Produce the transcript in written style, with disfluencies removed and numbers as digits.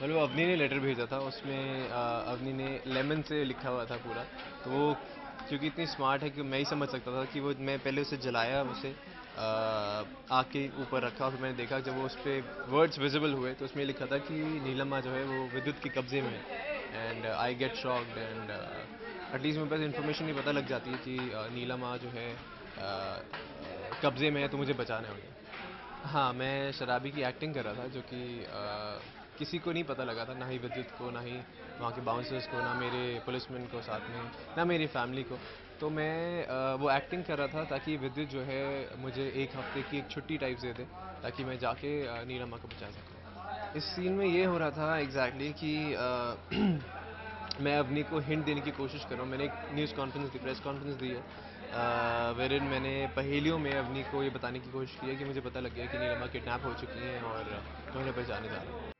मतलब अवनी ने लेटर भेजा था, उसमें अवनी ने लेमन से लिखा हुआ था पूरा। तो वो क्योंकि इतनी स्मार्ट है कि मैं ही समझ सकता था कि वो, मैं पहले उसे जलाया, उसे आग के ऊपर रखा, फिर मैंने देखा जब वो उस पर वर्ड्स विजिबल हुए तो उसमें लिखा था कि नीलम्मा जो है वो विद्युत के कब्जे में है। And I get shocked, and at least मेरे पास इन्फॉर्मेशन ही पता लग जाती है कि नीलम्मा जो है कब्जे में है, तो मुझे बचाना है उन्हें। हाँ, मैं शराबी की एक्टिंग कर रहा था, जो कि किसी को नहीं पता लगा था, ना ही विद्युत को, ना ही वहाँ के बाउंसर्स को, ना मेरे पुलिसमैन को साथ में, ना मेरी फैमिली को। तो मैं वो एक्टिंग कर रहा था ताकि विद्युत जो है मुझे एक हफ्ते की एक छुट्टी टाइप दे दे, ताकि मैं जाके नीलम्मा को बचा सकूँ। इस सीन में ये हो रहा था एग्जैक्टली कि मैं अवनी को हिंट देने की कोशिश कर रहा हूँ। मैंने एक न्यूज़ कॉन्फ्रेंस दी, प्रेस कॉन्फ्रेंस दी है, वेर इन मैंने पहेलियों में अवनी को ये बताने की कोशिश की है कि मुझे पता लग गया कि नीलम्मा किडनैप हो चुकी हैं और मैं उन्हें बचाने जा रहा हूँ।